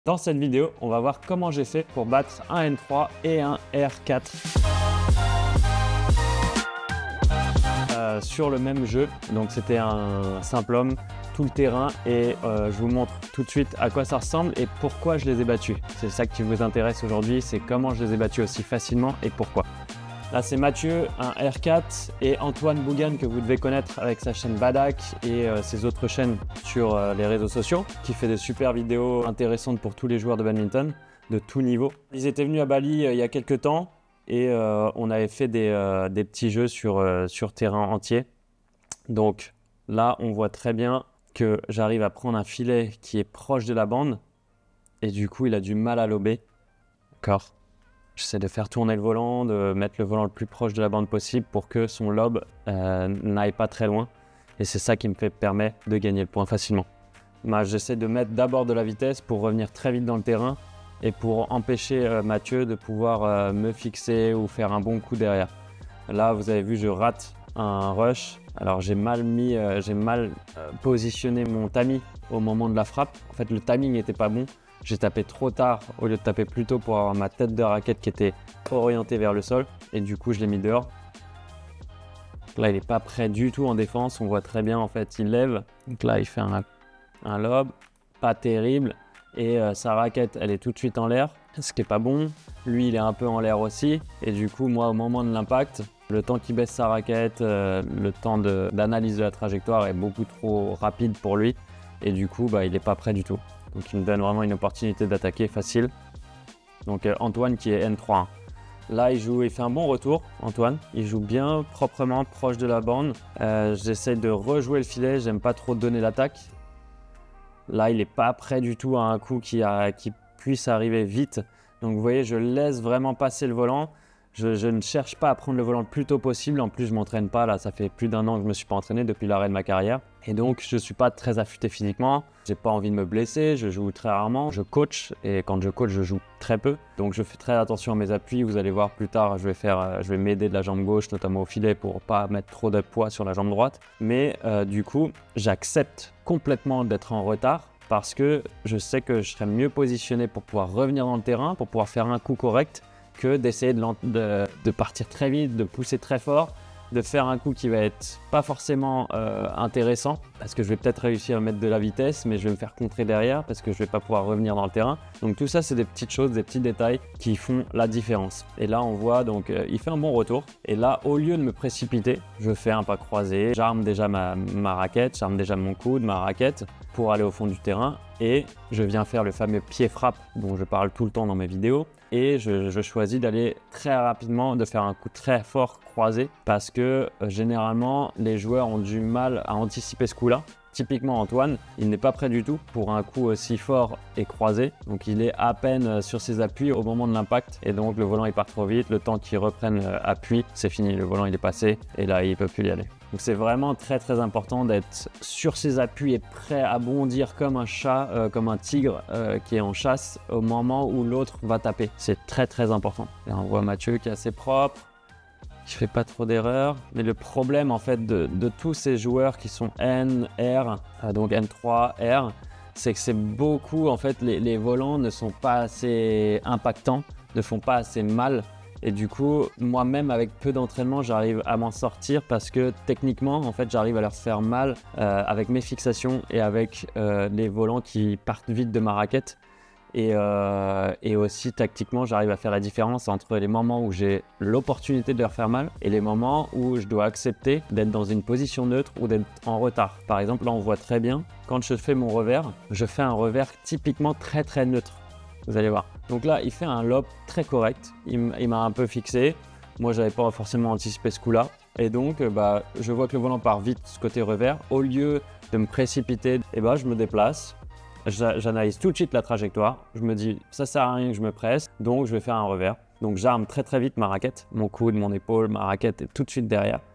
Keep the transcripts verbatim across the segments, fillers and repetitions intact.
Dans cette vidéo, on va voir comment j'ai fait pour battre un N trois et un R quatre euh, sur le même jeu. Donc c'était un simple homme, tout le terrain, et euh, je vous montre tout de suite à quoi ça ressemble et pourquoi je les ai battus. C'est ça qui vous intéresse aujourd'hui, c'est comment je les ai battus aussi facilement et pourquoi. Là, c'est Mathieu, un R quatre, et Antoine Bougan, que vous devez connaître avec sa chaîne Badak et euh, ses autres chaînes sur euh, les réseaux sociaux, qui fait de super vidéos intéressantes pour tous les joueurs de badminton, de tout niveau. Ils étaient venus à Bali euh, il y a quelques temps et euh, on avait fait des, euh, des petits jeux sur, euh, sur terrain entier. Donc là, on voit très bien que j'arrive à prendre un filet qui est proche de la bande et du coup, il a du mal à lober. D'accord. J'essaie de faire tourner le volant, de mettre le volant le plus proche de la bande possible pour que son lob euh, n'aille pas très loin. Et c'est ça qui me fait, permet de gagner le point facilement. Bah, j'essaie de mettre d'abord de la vitesse pour revenir très vite dans le terrain et pour empêcher euh, Mathieu de pouvoir euh, me fixer ou faire un bon coup derrière. Là, vous avez vu, je rate un rush. Alors j'ai mal mis, euh, j'ai mal euh, positionné mon tamis au moment de la frappe. En fait, le timing n'était pas bon. J'ai tapé trop tard au lieu de taper plus tôt pour avoir ma tête de raquette qui était orientée vers le sol. Et du coup, je l'ai mis dehors. Là, il n'est pas prêt du tout en défense. On voit très bien, en fait, il lève. Donc là, il fait un, un lob, pas terrible. Et euh, sa raquette, elle est tout de suite en l'air, ce qui n'est pas bon. Lui, il est un peu en l'air aussi. Et du coup, moi, au moment de l'impact, le temps qu'il baisse sa raquette, euh, le temps d'analyse de, de la trajectoire est beaucoup trop rapide pour lui. Et du coup, bah, il n'est pas prêt du tout. Donc il me donne vraiment une opportunité d'attaquer facile. Donc euh, Antoine qui est N trois. Là, il joue, il fait un bon retour, Antoine. Il joue bien, proprement, proche de la bande. Euh, J'essaie de rejouer le filet, j'aime pas trop donner l'attaque. Là, il n'est pas prêt du tout à un coup qui, a, qui puisse arriver vite. Donc vous voyez, je laisse vraiment passer le volant. Je, je ne cherche pas à prendre le volant le plus tôt possible. En plus, je ne m'entraîne pas. Là, ça fait plus d'un an que je ne me suis pas entraîné depuis l'arrêt de ma carrière. Et donc, je ne suis pas très affûté physiquement. Je n'ai pas envie de me blesser. Je joue très rarement. Je coach et quand je coach, je joue très peu. Donc, je fais très attention à mes appuis. Vous allez voir plus tard, je vais, faire, je vais m'aider de la jambe gauche, notamment au filet, pour ne pas mettre trop de poids sur la jambe droite. Mais euh, du coup, j'accepte complètement d'être en retard parce que je sais que je serai mieux positionné pour pouvoir revenir dans le terrain, pour pouvoir faire un coup correct, que d'essayer de, de, de partir très vite, de pousser très fort, de faire un coup qui va être pas forcément euh, intéressant parce que je vais peut-être réussir à mettre de la vitesse, mais je vais me faire contrer derrière parce que je vais pas pouvoir revenir dans le terrain. Donc tout ça, c'est des petites choses, des petits détails qui font la différence. Et là, on voit donc euh, il fait un bon retour. Et là, au lieu de me précipiter, je fais un pas croisé, j'arme déjà ma, ma raquette, j'arme déjà mon coude, ma raquette pour aller au fond du terrain et je viens faire le fameux pied frappe dont je parle tout le temps dans mes vidéos. Et je, je choisis d'aller très rapidement, de faire un coup très fort croisé parce que euh, généralement les joueurs ont du mal à anticiper ce coup-là. Typiquement Antoine, il n'est pas prêt du tout pour un coup aussi fort et croisé. Donc il est à peine sur ses appuis au moment de l'impact et donc le volant il part trop vite. Le temps qu'il reprenne appui, c'est fini, le volant il est passé et là il ne peut plus y aller. Donc c'est vraiment très très important d'être sur ses appuis et prêt à bondir comme un chat, euh, comme un tigre euh, qui est en chasse au moment où l'autre va taper. C'est très très important. Et on voit Mathieu qui est assez propre, qui fait pas trop d'erreurs. Mais le problème en fait de, de tous ces joueurs qui sont N, R, euh, donc N trois, R, c'est que c'est beaucoup en fait les, les volants ne sont pas assez impactants, ne font pas assez mal. Et du coup, moi-même, avec peu d'entraînement, j'arrive à m'en sortir parce que techniquement, en fait, j'arrive à leur faire mal euh, avec mes fixations et avec euh, les volants qui partent vite de ma raquette. Et, euh, et aussi, tactiquement, j'arrive à faire la différence entre les moments où j'ai l'opportunité de leur faire mal et les moments où je dois accepter d'être dans une position neutre ou d'être en retard. Par exemple, là, on voit très bien, quand je fais mon revers, je fais un revers typiquement très, très neutre. Vous allez voir. Donc là, il fait un lob très correct. Il m'a un peu fixé. Moi, j'avais pas forcément anticipé ce coup-là. Et donc, bah, je vois que le volant part vite ce côté revers. Au lieu de me précipiter, eh ben, je me déplace. J'analyse tout de suite la trajectoire. Je me dis, ça sert à rien que je me presse. Donc, je vais faire un revers. Donc, j'arme très très vite ma raquette. Mon coude, mon épaule, ma raquette est tout de suite derrière.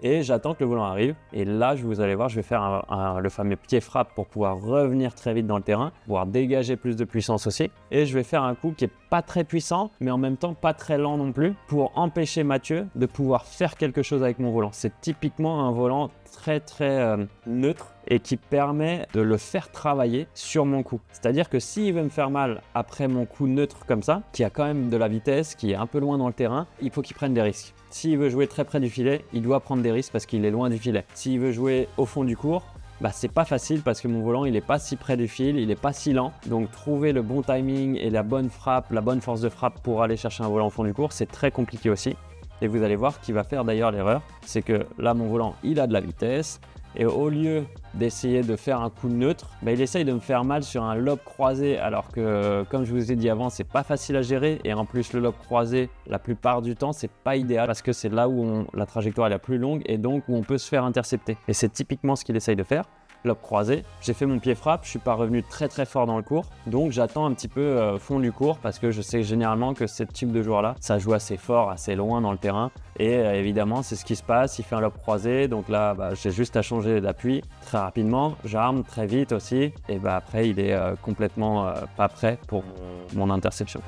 et j'attends que le volant arrive. Et là, vous allez voir, je vais faire un, un, le fameux pied frappe pour pouvoir revenir très vite dans le terrain, pouvoir dégager plus de puissance aussi. Et je vais faire un coup qui est pas très puissant, mais en même temps pas très lent non plus, pour empêcher Mathieu de pouvoir faire quelque chose avec mon volant. C'est typiquement un volant très très euh, neutre et qui permet de le faire travailler sur mon coup. C'est-à-dire que s'il veut me faire mal après mon coup neutre comme ça, qui a quand même de la vitesse, qui est un peu loin dans le terrain, il faut qu'il prenne des risques. S'il veut jouer très près du filet, il doit prendre des risques parce qu'il est loin du filet. S'il veut jouer au fond du court, bah, c'est pas facile parce que mon volant il est pas si près du fil, il est pas si lent. Donc trouver le bon timing et la bonne frappe, la bonne force de frappe pour aller chercher un volant au fond du court, c'est très compliqué aussi. Et vous allez voir qu'il va faire d'ailleurs l'erreur, c'est que là mon volant il a de la vitesse et au lieu d'essayer de faire un coup neutre, bah, il essaye de me faire mal sur un lob croisé alors que comme je vous ai dit avant c'est pas facile à gérer et en plus le lob croisé la plupart du temps c'est pas idéal parce que c'est là où on, la trajectoire est la plus longue et donc où on peut se faire intercepter. Et c'est typiquement ce qu'il essaye de faire. Lob croisé, j'ai fait mon pied frappe, je suis pas revenu très très fort dans le court, donc j'attends un petit peu euh, fond du court parce que je sais généralement que ce type de joueur là, ça joue assez fort, assez loin dans le terrain et euh, évidemment c'est ce qui se passe, il fait un lob croisé, donc là bah, j'ai juste à changer d'appui très rapidement, j'arme très vite aussi et bah, après il est euh, complètement euh, pas prêt pour mon, mon interception.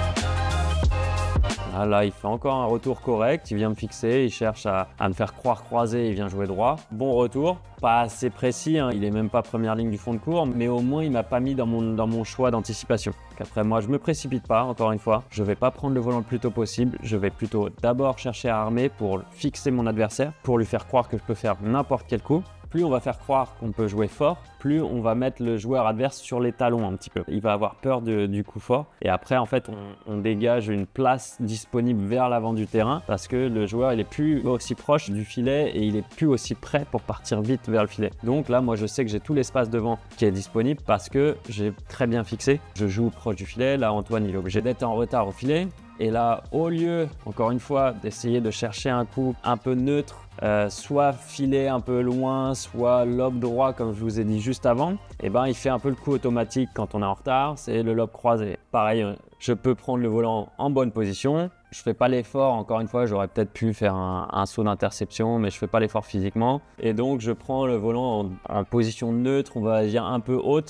Ah, là, il fait encore un retour correct, il vient me fixer, il cherche à, à me faire croire croisé, il vient jouer droit. Bon retour, pas assez précis, hein, il est même pas première ligne du fond de cours, mais au moins il m'a pas mis dans mon, dans mon choix d'anticipation. Après moi, je me précipite pas, encore une fois, je vais pas prendre le volant le plus tôt possible, je vais plutôt d'abord chercher à armer pour fixer mon adversaire, pour lui faire croire que je peux faire n'importe quel coup. Plus on va faire croire qu'on peut jouer fort, plus on va mettre le joueur adverse sur les talons un petit peu. Il va avoir peur de, du coup fort et après en fait on, on dégage une place disponible vers l'avant du terrain parce que le joueur il est plus aussi proche du filet et il est plus aussi prêt pour partir vite vers le filet. Donc là moi je sais que j'ai tout l'espace devant qui est disponible parce que j'ai très bien fixé. Je joue proche du filet, là Antoine il est obligé d'être en retard au filet. Et là, au lieu, encore une fois, d'essayer de chercher un coup un peu neutre, euh, soit filet un peu loin, soit lob droit comme je vous ai dit juste avant, et ben il fait un peu le coup automatique quand on est en retard, c'est le lob croisé. Pareil, je peux prendre le volant en bonne position. Je fais pas l'effort, encore une fois, j'aurais peut-être pu faire un, un saut d'interception, mais je fais pas l'effort physiquement. Et donc, je prends le volant en, en position neutre, on va dire un peu haute.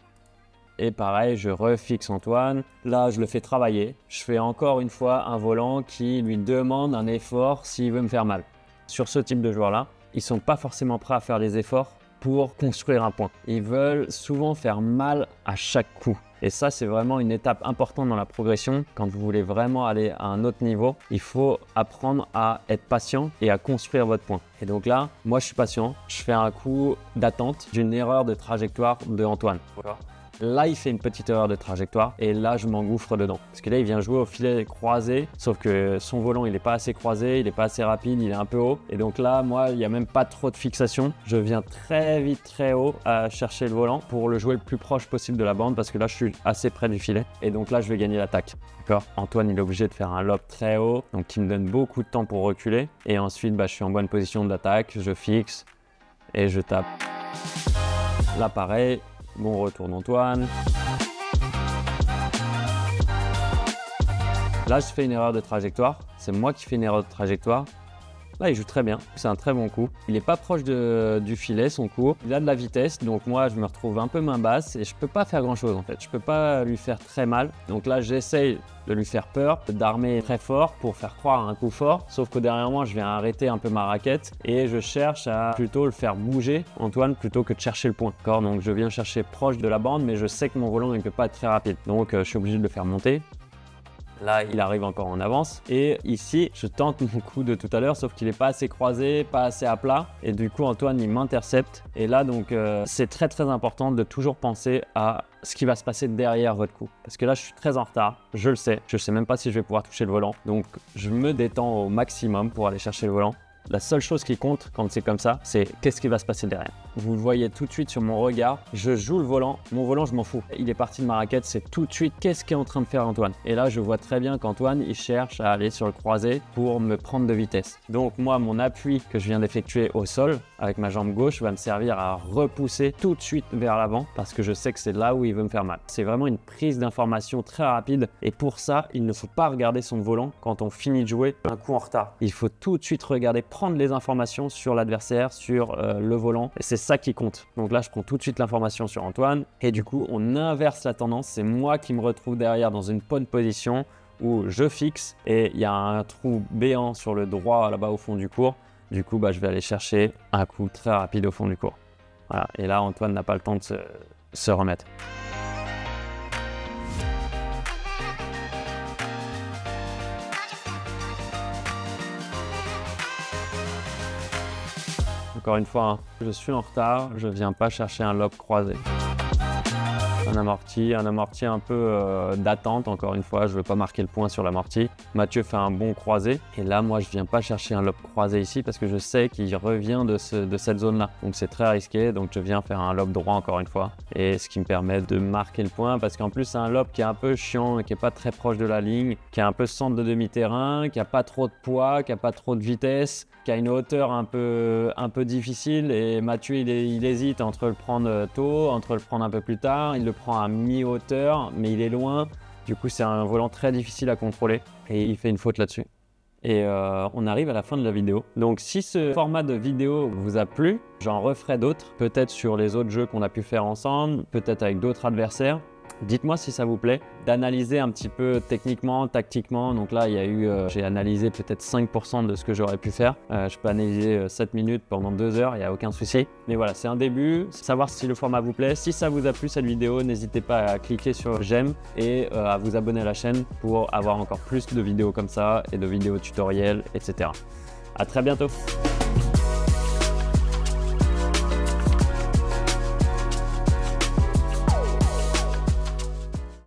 Et pareil, je refixe Antoine. Là, je le fais travailler. Je fais encore une fois un volant qui lui demande un effort s'il veut me faire mal. Sur ce type de joueurs-là, ils ne sont pas forcément prêts à faire les efforts pour construire un point. Ils veulent souvent faire mal à chaque coup. Et ça, c'est vraiment une étape importante dans la progression. Quand vous voulez vraiment aller à un autre niveau, il faut apprendre à être patient et à construire votre point. Et donc là, moi, je suis patient. Je fais un coup d'attente d'une erreur de trajectoire de Antoine. Voilà. Là, il fait une petite erreur de trajectoire et là, je m'engouffre dedans. Parce que là, il vient jouer au filet croisé, sauf que son volant, il n'est pas assez croisé, il n'est pas assez rapide, il est un peu haut. Et donc là, moi, il n'y a même pas trop de fixation. Je viens très vite, très haut à chercher le volant pour le jouer le plus proche possible de la bande parce que là, je suis assez près du filet. Et donc là, je vais gagner l'attaque. D'accord ? Antoine, il est obligé de faire un lob très haut, donc qui me donne beaucoup de temps pour reculer. Et ensuite, bah, je suis en bonne position d'attaque, je fixe et je tape. Là, pareil. Bon retour d'Antoine. Là, je fais une erreur de trajectoire. C'est moi qui fais une erreur de trajectoire. Là, il joue très bien. C'est un très bon coup. Il n'est pas proche de, du filet, son coup. Il a de la vitesse. Donc moi, je me retrouve un peu main basse et je ne peux pas faire grand-chose en fait. Je ne peux pas lui faire très mal. Donc là, j'essaye de lui faire peur, d'armer très fort pour faire croire à un coup fort. Sauf que derrière moi, je viens arrêter un peu ma raquette et je cherche à plutôt le faire bouger, Antoine, plutôt que de chercher le point. Donc je viens chercher proche de la bande, mais je sais que mon volant ne peut pas être très rapide. Donc euh, je suis obligé de le faire monter. Là, il arrive encore en avance. Et ici, je tente mon coup de tout à l'heure, sauf qu'il n'est pas assez croisé, pas assez à plat. Et du coup, Antoine, il m'intercepte. Et là, donc, euh, c'est très, très important de toujours penser à ce qui va se passer derrière votre coup. Parce que là, je suis très en retard. Je le sais. Je ne sais même pas si je vais pouvoir toucher le volant. Donc, je me détends au maximum pour aller chercher le volant. La seule chose qui compte quand c'est comme ça, c'est qu'est-ce qui va se passer derrière. Vous le voyez tout de suite sur mon regard, je joue le volant, mon volant je m'en fous. Il est parti de ma raquette, c'est tout de suite qu'est-ce qu'est en train de faire Antoine. Et là je vois très bien qu'Antoine il cherche à aller sur le croisé pour me prendre de vitesse. Donc moi mon appui que je viens d'effectuer au sol avec ma jambe gauche va me servir à repousser tout de suite vers l'avant parce que je sais que c'est là où il veut me faire mal. C'est vraiment une prise d'information très rapide et pour ça il ne faut pas regarder son volant quand on finit de jouer un coup en retard. Il faut tout de suite regarder prendre les informations sur l'adversaire, sur euh, le volant. Et c'est ça qui compte. Donc là, je prends tout de suite l'information sur Antoine. Et du coup, on inverse la tendance. C'est moi qui me retrouve derrière dans une bonne position où je fixe. Et il y a un trou béant sur le droit là-bas au fond du court. Du coup, bah, je vais aller chercher un coup très rapide au fond du court. Voilà. Et là, Antoine n'a pas le temps de se, se remettre. Encore une fois, hein, je suis en retard, je ne viens pas chercher un lob croisé. Un amorti, un amorti un peu euh, d'attente, encore une fois, je ne veux pas marquer le point sur l'amorti. Mathieu fait un bon croisé, et là, moi, je ne viens pas chercher un lob croisé ici parce que je sais qu'il revient de, ce, de cette zone-là. Donc, c'est très risqué, donc je viens faire un lob droit, encore une fois, et ce qui me permet de marquer le point parce qu'en plus, c'est un lob qui est un peu chiant, qui n'est pas très proche de la ligne, qui a un peu centre de demi-terrain, qui n'a pas trop de poids, qui n'a pas trop de vitesse, qui a une hauteur un peu, un peu difficile, et Mathieu, il, est, il hésite entre le prendre tôt, entre le prendre un peu plus tard. Il le prend à mi-hauteur, mais il est loin. Du coup, c'est un volant très difficile à contrôler et il fait une faute là-dessus. Et euh, on arrive à la fin de la vidéo. Donc, si ce format de vidéo vous a plu, j'en referai d'autres, peut-être sur les autres jeux qu'on a pu faire ensemble, peut-être avec d'autres adversaires. Dites-moi si ça vous plaît, d'analyser un petit peu techniquement, tactiquement. Donc là, il y a eu, euh, j'ai analysé peut-être cinq pour cent de ce que j'aurais pu faire. Euh, je peux analyser euh, sept minutes pendant deux heures, il n'y a aucun souci. Mais voilà, c'est un début, savoir si le format vous plaît. Si ça vous a plu cette vidéo, n'hésitez pas à cliquer sur j'aime et euh, à vous abonner à la chaîne pour avoir encore plus de vidéos comme ça et de vidéos tutoriels, et cetera. À très bientôt.